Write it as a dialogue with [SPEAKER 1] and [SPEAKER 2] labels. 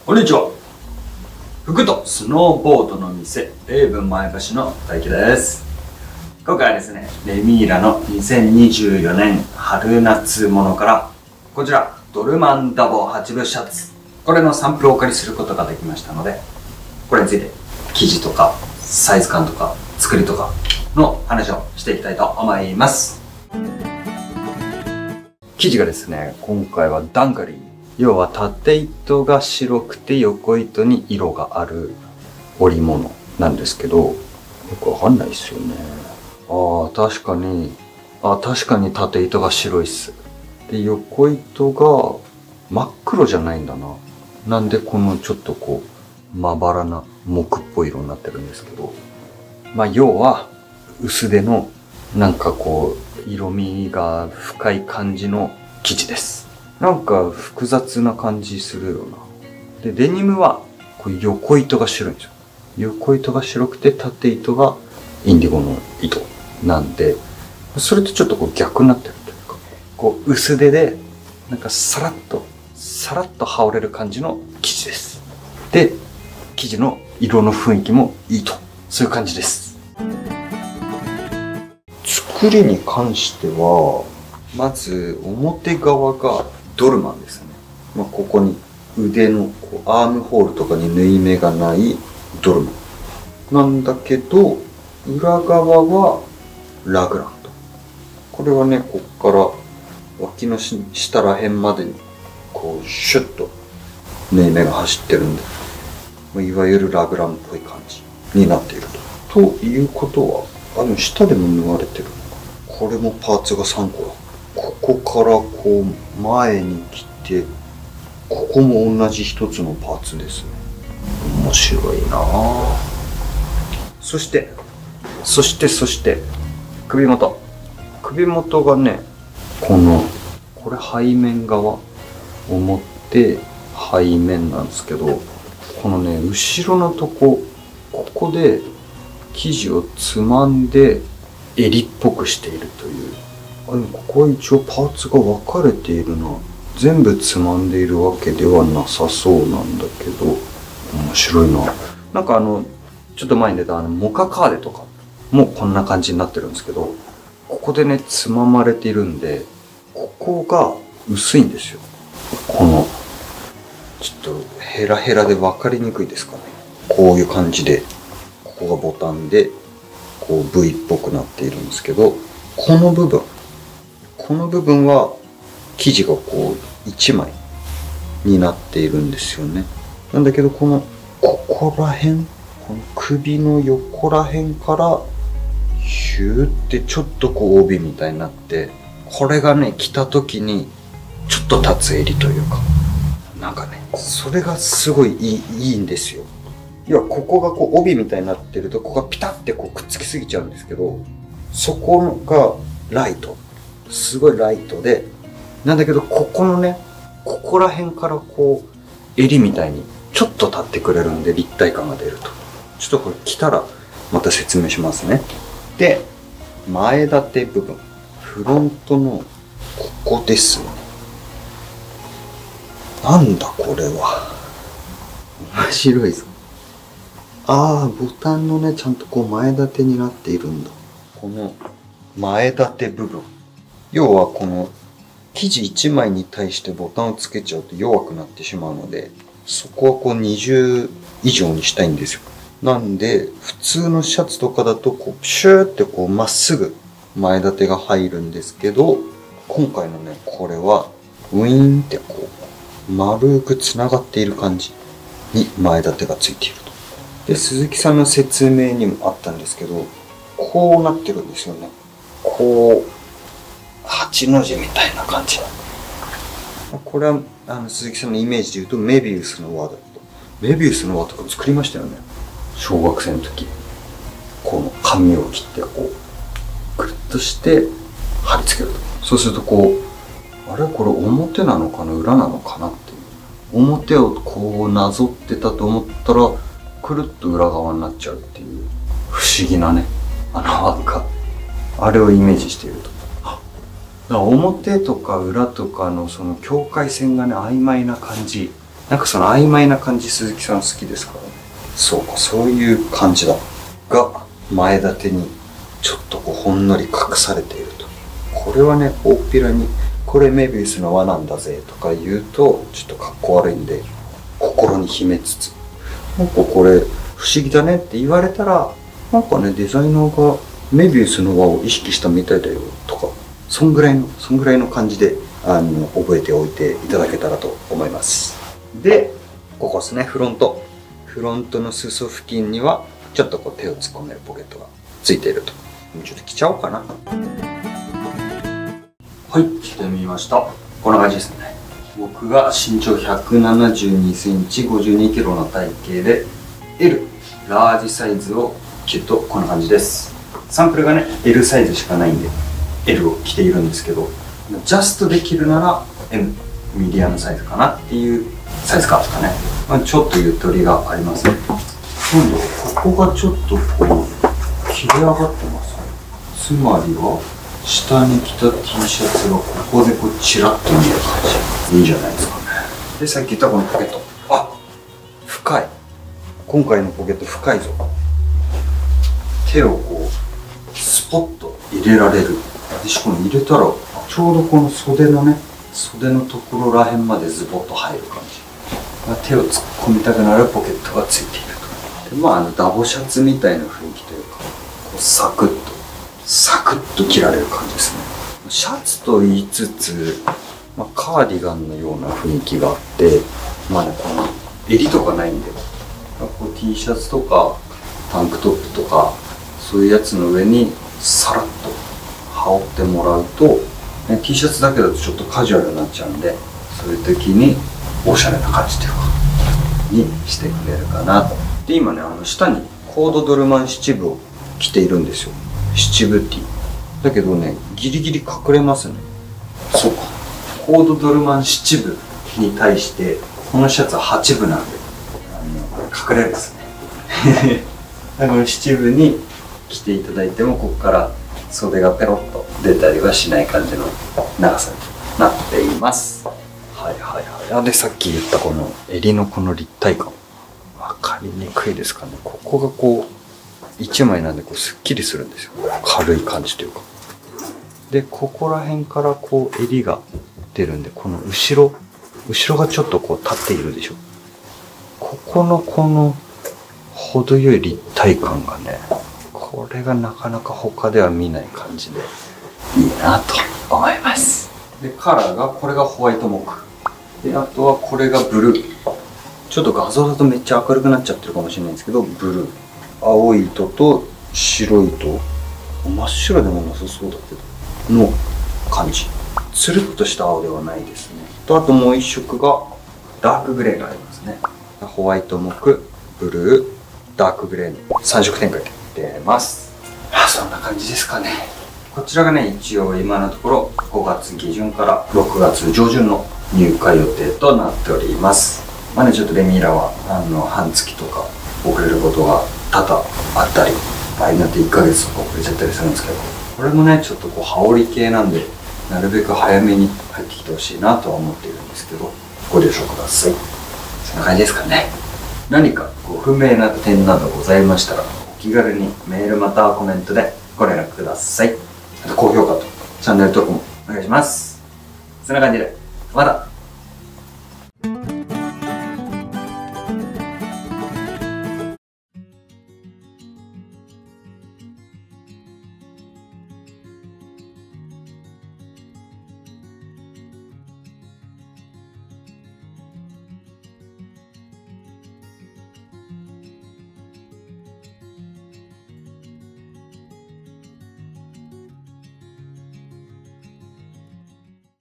[SPEAKER 1] こんにちは。服とスノーボードの店、レーブン前橋の大輝です。今回はですね、レミーラの2024年春夏物から、こちら、ドルマンダボ8分シャツ。これのサンプルをお借りすることができましたので、これについて、生地とか、サイズ感とか、作りとかの話をしていきたいと思います。生地がですね、今回はダンカリー。要は縦糸が白くて横糸に色がある織物なんですけど、よくわかんないですよね。確かに縦糸が白いっす。で、横糸が真っ黒じゃないんだな。なんでこのちょっとこう、まばらな木っぽい色になってるんですけど、要は薄手のなんかこう、色味が深い感じの生地です。なんか複雑な感じするよな。で、デニムはこう横糸が白いんですよ。横糸が白くて縦糸がインディゴの糸なんで、それとちょっとこう逆になってるというか、こう薄手でなんかさらっと羽織れる感じの生地です。で、生地の色の雰囲気もいいと。そういう感じです。作りに関しては、まず表側がドルマンですね。ここに腕のこうアームホールとかに縫い目がないドルマンなんだけど、裏側はラグランド。これはね、こっから脇の下ら辺までにこうシュッと縫い目が走ってるんで、いわゆるラグランっぽい感じになっていると。ということは、下でも縫われてるのか。これもパーツが3個だ。ここからこう前に来て、ここも同じ一つのパーツですね。面白いなぁ。そして首元がね、これ背面側、表背面なんですけど、このね、後ろのとここで生地をつまんで襟っぽくしているという。ここは一応パーツが分かれているな。全部つまんでいるわけではなさそうなんだけど、面白いな。なんかちょっと前に出たモカカーデとかもこんな感じになってるんですけど、ここでね、つままれているんで、ここが薄いんですよ。ちょっとヘラヘラで分かりにくいですかね。こういう感じで、ここがボタンで、こう V っぽくなっているんですけど、この部分は生地がこう1枚になっているんですよね。なんだけど、ここら辺、この首の横ら辺からヒューってちょっとこう帯みたいになって、これがね、着た時にちょっと立つ襟というか、なんかね、それがすごいいいんですよ。要はここがこう帯みたいになってると、ここがピタってこうくっつきすぎちゃうんですけど、そこがライト、すごいライトで、なんだけど、ここのね、ここら辺からこう襟みたいにちょっと立ってくれるんで、立体感が出ると。ちょっとこれ着たらまた説明しますね。で、前立て部分、フロントのここですね。なんだこれは。面白いぞ。ボタンのね、ちゃんとこう前立てになっているんだ。この前立て部分。要はこの生地1枚に対してボタンをつけちゃうと弱くなってしまうので、そこはこう20以上にしたいんですよ。なんで、普通のシャツとかだとこうシューってこうまっすぐ前立てが入るんですけど、今回のね、これはウィーンってこう丸くつながっている感じに前立てがついていると。で、鈴木さんの説明にもあったんですけど、こうなってるんですよね。こう8の字みたいな感じ。これは鈴木さんのイメージで言うとメビウスの輪だと。メビウスの輪とか作りましたよね。小学生の時。この紙を切ってこうくるっとして貼り付けると。そうするとこう、あれこれ表なのかな裏なのかなっていう。表をこうなぞってたと思ったらくるっと裏側になっちゃうっていう不思議なね、輪っか。あれをイメージしていると。表とか裏とかのその境界線がね、曖昧な感じなんかその曖昧な感じ鈴木さん好きですからね。そうか、そういう感じだが、前立てにちょっとこうほんのり隠されていると。これはね、大っぴらにこれメビウスの輪なんだぜとか言うとちょっとかっこ悪いんで、心に秘めつつ、なんかこれ不思議だねって言われたら、なんかね、デザイナーがメビウスの輪を意識したみたいだよとか、そんぐらいの感じで覚えておいていただけたらと思います。で、ここですね、フロントの裾付近にはちょっとこう手を突っ込めるポケットがついていると。ちょっと着ちゃおうかな。はい、着てみました。こんな感じですね。僕が身長172センチ、52キロの体型で L ラージサイズを着るとこんな感じです。サンプルがね L サイズしかないんで L を着ているんですけど、ジャストできるなら M ミディアムサイズかなっていうサイズ感ですかね。ちょっとゆとりがありますね。今度ここがちょっとこう切れ上がってますね。つまりは下に着た T シャツがここでこうチラッと見える感じ。いいんじゃないですかね。で、さっき言ったこのポケット、あ、深い。今回のポケット深いぞ。手をこうスポッと入れられる。でしかも入れたらちょうどこの袖のところらへんまでズボッと入る感じ。手を突っ込みたくなるポケットがついていると。で、ダボシャツみたいな雰囲気というか、こうサクッと着られる感じですね。シャツと言いつつ、カーディガンのような雰囲気があって、この襟とかないんで、こう T シャツとかタンクトップとかそういうやつの上にさらっと羽織ってもらうと、T シャツだけだとちょっとカジュアルになっちゃうんで、そういう時におしゃれな感じというかにしてくれるかなと。で、今ね、下にコードドルマン七分を着ているんですよ。七分 T だけどね、ギリギリ隠れますね。そうか、コードドルマン七分に対してこのシャツは八分なんで隠れるんですね。だから七分に着ていただいても、ここから袖がペロッと出たりはしない感じの長さになっています。で、さっき言ったこの襟のこの立体感、分かりにくいですかね。ここがこう一枚なんでこうすっきりするんですよ。軽い感じというか。で、ここら辺からこう襟が出るんで、この後ろがちょっとこう立っているでしょ。ここのこの程よい立体感がね、これがなかなか他では見ない感じでいいなと思います。で、カラーがこれがホワイトモクで、あとはこれがブルー。ちょっと画像だとめっちゃ明るくなっちゃってるかもしれないんですけど、ブルー、青い糸と白い糸、真っ白でもなさそうだけどの感じ。つるっとした青ではないですね。と、あともう一色がダークグレーがありますね。ホワイトモク、ブルー、ダークグレーの3色展開で出ます。そんな感じですかね。こちらがね、一応今のところ5月下旬から6月上旬の入荷予定となっております。ちょっとレミーラは半月とか遅れることが多々あったり、場合によって1ヶ月とか遅れちゃったりするんですけど、これもね、ちょっとこう羽織系なんで、なるべく早めに入ってきてほしいなとは思っているんですけど、ご了承ください。そんな感じですかね。何かご不明な点などございましたら、お気軽にメールまたはコメントでご連絡ください。あと高評価とチャンネル登録もお願いします。そんな感じで、また